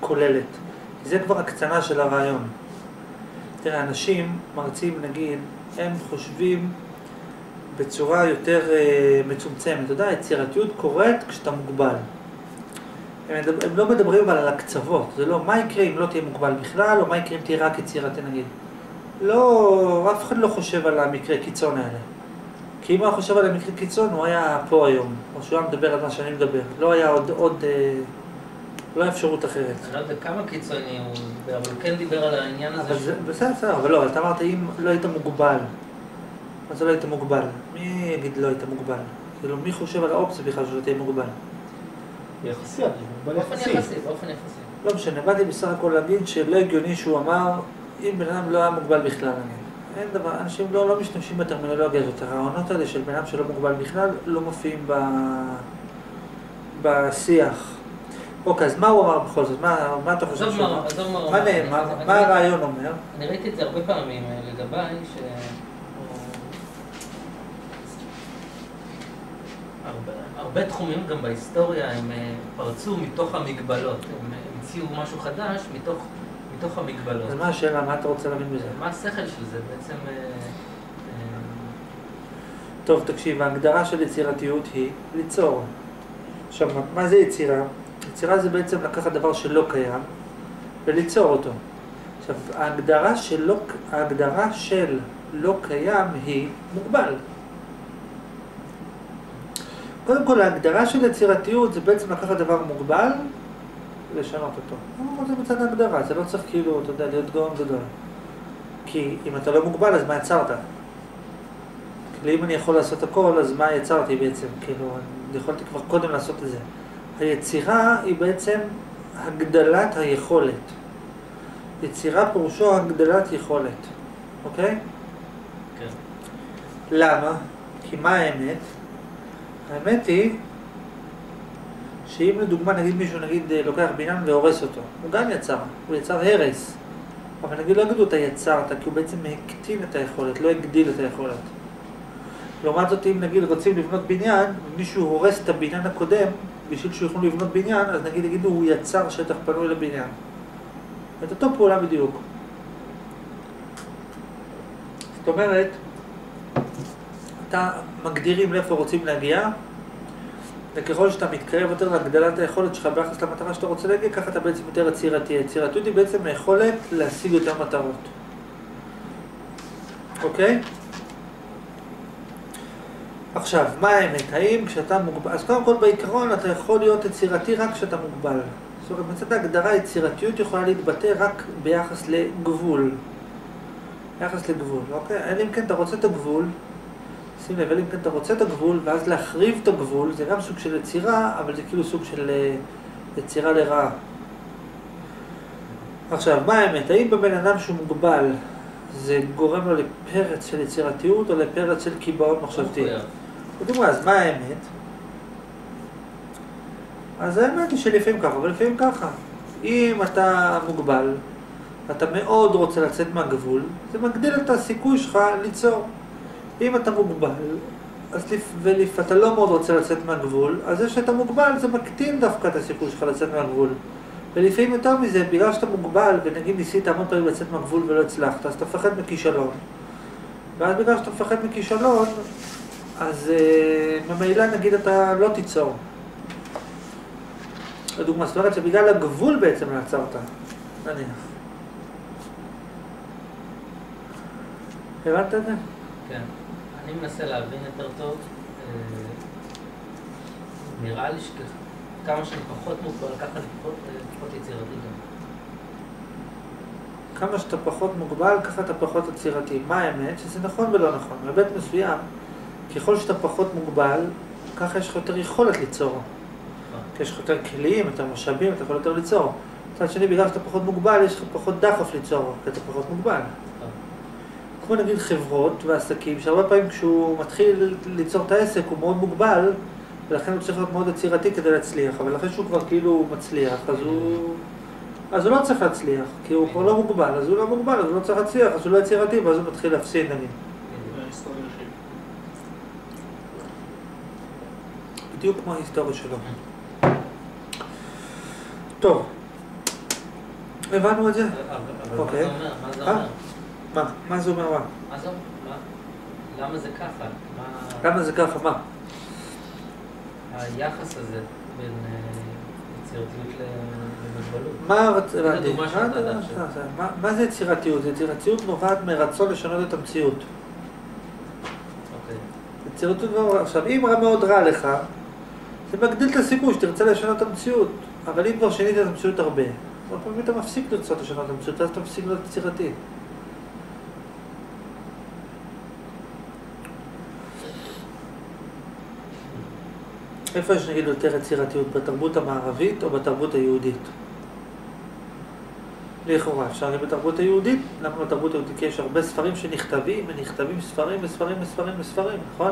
כוללת. זה כבר הקצנה של הרעיון. תראה, אנשים, מרצים נגיד, הם חושבים בצורה יותר מצומצמת. אתה יודע, יצירתיות קורית כשאתה מוגבל. הם לא מדברים על הקצוות. זה לא מה יקרה אם לא תהיה מוגבל בכלל, או מה יקרה אם תהיה רק יצירתי נגיד. לא, אף אחד לא חושב על המקרה קיצון האלה. כי אם הוא חושב על המקרה קיצון, הוא היה פה היום. או שהוא היה מדבר על מה שאני מדבר. לא היה עוד לא היה אפשרות אחרת. אני לא יודע כמה קיצוני הוא, אבל הוא כן דיבר על העניין הזה. בסדר, אבל לא, אתה אמרת אם לא היית מוגבל. אז לא היית מוגבל. מי יגיד לא היית מוגבל? כאילו, מי חושב על האופציה בכלל שלא תהיה מוגבל? יחסי, מוגבל יחסי. באופן יחסי. לא משנה, באתי בסך הכל להגיד שלא הגיוני שהוא אמר, אם בן אדם לא היה מוגבל בכלל, אין דבר, אנשים לא משתמשים בטרמינולוגיה הזאת. הרעיונות האלה של בן אדם שלא מוגבל בכלל לא מופיעים בשיח. אוקיי, אז מה הוא אמר בכל זאת? מה אתה חושב שהוא אמר? מה נאמר? מה הרעיון אומר? אני ראיתי את זה הרבה פעמים לגביי, הרבה תחומים גם בהיסטוריה הם פרצו מתוך המגבלות, הם המציאו משהו חדש מתוך המגבלות. אז מה השאלה? מה אתה רוצה להבין בזה? מה השכל של זה בעצם? טוב, תקשיב, ההגדרה של יצירתיות היא ליצור. עכשיו, מה זה יצירה? יצירה זה בעצם לקחת דבר שלא קיים וליצור אותו. עכשיו, ההגדרה של לא קיים היא מוגבל. קודם כל, ההגדרה של יצירתיות זה בעצם לקחת דבר מוגבל ולשנות אותו. זה מצד ההגדרה, זה לא צריך כאילו, אתה יודע, להיות גאון גדול. כי אם אתה לא מוגבל, אז מה יצרת? כאילו, אם אני יכול לעשות הכל, אז מה יצרתי בעצם? כאילו, אני יכולתי כבר קודם לעשות את זה. היצירה היא בעצם הגדלת היכולת. יצירה פירושו הגדלת יכולת. אוקיי? כן. למה? כי מה האמת? האמת היא שאם לדוגמה נגיד מישהו נגיד לוקח בניין והורס אותו, הוא גם יצר, הוא יצר הרס. אבל נגיד לא יגידו אתה יצרת, כי הוא בעצם הקטין את היכולת, לא הגדיל את היכולת. לעומת זאת אם נגיד רוצים לבנות בניין, ומישהו הורס את הבניין הקודם, בשביל שהוא יכול לבנות בניין, אז נגיד יגידו הוא יצר שטח פנוי לבניין. את אותו פעולה בדיוק. זאת אומרת, אתה מגדירים לאיפה רוצים להגיע, וככל שאתה מתקרב יותר להגדלת היכולת שלך ביחס למטרה שאתה רוצה להגיע, ככה אתה בעצם יותר יצירתי. יצירתיות היא בעצם היכולת להשיג יותר מטרות. אוקיי? עכשיו, מה האמת? האם כשאתה מוגבל... אז קודם כל בעיקרון אתה יכול להיות יצירתי רק כשאתה מוגבל. זאת אומרת, מצד ההגדרה יצירתיות יכולה להתבטא רק ביחס לגבול. ביחס לגבול, אוקיי? אלא אם כן אתה רוצה את הגבול, שים לב, אלא אם כן אתה רוצה את הגבול, ואז להחריב את הגבול, זה גם סוג של יצירה, אבל זה כאילו סוג של יצירה לרעה. עכשיו, מה האמת? האם בבן אדם שהוא מוגבל, זה גורם לו לפרץ של יצירתיות או לפרץ של קיבעון מחשבתי? בדוגמה, אז מה האמת? אז האמת היא שלפעמים ככה, אבל לפעמים ככה. אם אתה מוגבל, אתה מאוד רוצה לצאת מהגבול, זה מגדיל את הסיכוי שלך ליצור. אם אתה מוגבל, ואתה לא מאוד רוצה לצאת מהגבול, אז זה שאתה מוגבל זה מקטין דווקא את הסיכוי שלך לצאת מהגבול. ולפעמים יותר מזה, בגלל שאתה מוגבל, ונגיד ניסית המון פעמים לצאת מהגבול ולא הצלחת, אז אתה מפחד מכישלון. ואז בגלל שאתה מפחד מכישלון, אז ממילא נגיד אתה לא תיצור. לדוגמה, זאת אומרת שבגלל הגבול בעצם נעצרת, נניח. הבנת את זה? כן. אני מנסה להבין יותר טוב. נראה לי שכמה שאני פחות מוגבל, ככה אני פחות יצירתי גם. כמה שאתה פחות מוגבל, ככה אתה פחות יצירתי. מה האמת? שזה נכון ולא נכון. מבית מסוים, ככל שאתה פחות מוגבל, ככה יש לך יותר יכולת ליצור. כי יש לך יותר כלים, יותר משאבים, אתה יכול יותר ליצור. מצד שני, בגלל שאתה פחות מוגבל, יש לך פחות דחף ליצור, כי אתה פחות מוגבל. כמו נגיד חברות ועסקים, שהרבה פעמים כשהוא מתחיל ליצור את העסק הוא מאוד מוגבל, ולכן הוא צריך להיות מאוד יצירתי כדי להצליח, אבל לכן שהוא כבר כאילו מצליח, אז הוא לא צריך להצליח, כי הוא כבר לא מוגבל, אז הוא לא מוגבל, אז הוא לא צריך להצליח, אז הוא לא יצירתי, ואז הוא מתחיל להפסיד נגיד. בדיוק כמו ההיסטוריה שלו. טוב, הבנו את זה? אבל אוקיי. מה זה אומר? מה זה אומר מה? מה זה אומר? למה זה ככה? למה זה ככה? מה? היחס הזה בין יצירתיות למוגבלות. מה זה יצירתיות? יצירתיות נובעת מרצון לשנות את המציאות. אוקיי. יצירתיות נובעת, עכשיו אם מאוד רע לך, זה מגדיל את הסיכוי שתרצה לשנות את המציאות, אבל אם כבר שינית את המציאות הרבה, אז פעמים אתה מפסיק לרצות לשנות את המציאות, אז אתה מפסיק להיות יצירתי. איפה יש נגיד יותר יצירתיות, בתרבות המערבית או בתרבות היהודית? לכאורה, אפשר להגיד בתרבות היהודית, למה בתרבות היהודית? כי יש הרבה ספרים שנכתבים, ונכתבים ספרים וספרים וספרים וספרים, נכון?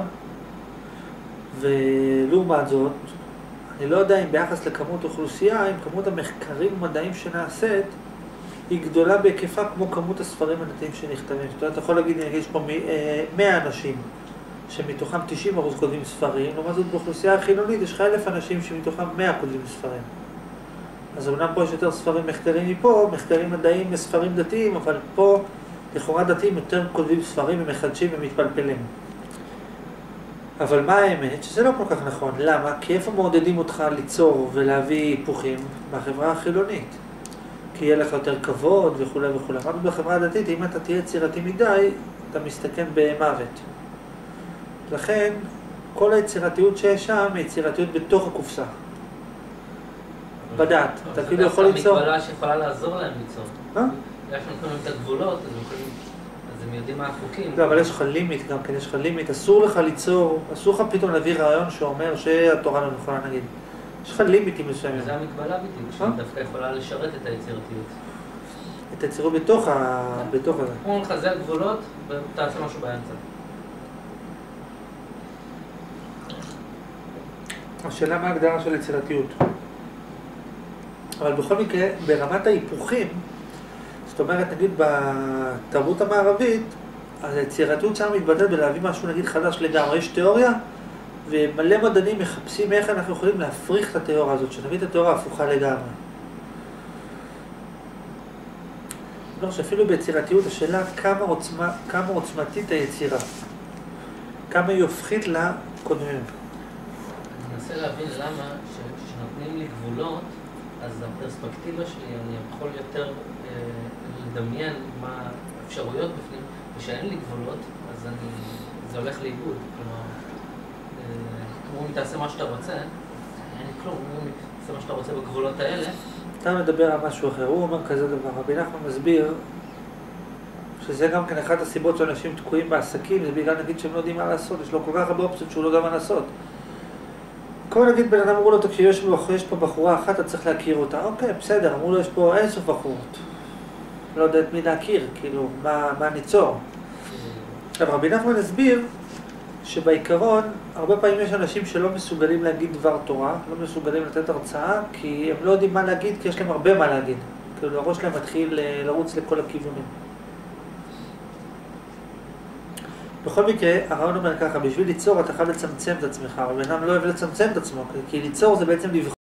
ולעומת זאת, אני לא יודע אם ביחס לכמות אוכלוסייה, אם כמות המחקרים ומדעים שנעשית, היא גדולה בהיקפה כמו כמות הספרים הדתיים שנכתבים. זאת אומרת, אתה יכול להגיד, יש פה 100 אנשים, שמתוכם 90% כותבים ספרים, לעומת זאת באוכלוסייה החילונית יש לך 1,000 אנשים שמתוכם 100 כותבים ספרים. אז אמנם פה יש יותר ספרים מחקרים מפה, מחקרים מדעיים וספרים דתיים, אבל פה לכאורה דתיים יותר כותבים ספרים ומחדשים ומתפלפלים. אבל מה האמת? שזה לא כל כך נכון. למה? כי איפה מעודדים אותך ליצור ולהביא היפוכים? בחברה החילונית. כי יהיה לך יותר כבוד וכו' וכו'. אבל בחברה הדתית, אם אתה תהיה יצירתי מדי, אתה מסתכן במוות. לכן, כל היצירתיות שיש שם היא יצירתיות בתוך הקופסה. בדעת. אתה כאילו יכול ליצור. זה המגבלה שיכולה לעזור להם ליצור. מה? יש לנו את הגבולות, אז הם יודעים מה החוקים. לא, אבל יש לך לימיט גם כן, יש לך לימיט. אסור לך ליצור, אסור לך פתאום להביא רעיון שאומר שהתורה לא נכונה נגיד. יש לך לימיטים מסוימים. זה המגבלה בדיוק, שהיא דווקא יכולה לשרת את היצירתיות. את היצירות בתוך הזה. אומרים לך, זה הגבולות, ותעשה משהו באמצע. השאלה מה ההגדרה של יצירתיות. אבל בכל מקרה, ברמת ההיפוכים, זאת אומרת, נגיד בתרבות המערבית, אז היצירתיות שם מתבטאת בלהביא משהו נגיד חדש לגמרי. יש תיאוריה, ומלא מדענים מחפשים איך אנחנו יכולים להפריך את התיאוריה הזאת, שנביא את התיאוריה הפוכה לגמרי. לא, שאפילו ביצירתיות השאלה כמה עוצמתית היצירה, כמה היא הופכית לקודמים. אני מנסה להבין למה כשנותנים לי גבולות, אז הפרספקטיבה שלי, אני יכול יותר לדמיין מה האפשרויות בפנים, ושאין לי גבולות, אז זה הולך לאיבוד. כלומר, כמו אם תעשה מה שאתה רוצה, אין לי כלום, אם תעשה מה שאתה רוצה בגבולות האלה. אתה מדבר על משהו אחר, הוא אומר כזה דבר, רבי נחמן מסביר שזה גם כן אחת הסיבות שאנשים תקועים בעסקים, זה בגלל נגיד שהם לא יודעים מה לעשות, יש לו כל כך הרבה אופציות שהוא לא יודע מה לעשות. כמו נגיד בן אדם אמרו לו, כשיש פה בחורה אחת, אתה צריך להכיר אותה. אוקיי, בסדר, אמרו לו, יש פה אינסוף בחורות. לא יודע את מי להכיר, כאילו, מה ניצור. עכשיו, רבי נחמן הסביר שבעיקרון, הרבה פעמים יש אנשים שלא מסוגלים להגיד דבר תורה, לא מסוגלים לתת הרצאה, כי הם לא יודעים מה להגיד, כי יש להם הרבה מה להגיד. כאילו, הראש שלהם מתחיל לרוץ לכל הכיוונים. בכל מקרה, הרעיון אומר ככה, בשביל ליצור אתה חייב לצמצם את עצמך, אבל בן אדם לא אוהב לצמצם את עצמו, כי ליצור זה בעצם לבחור.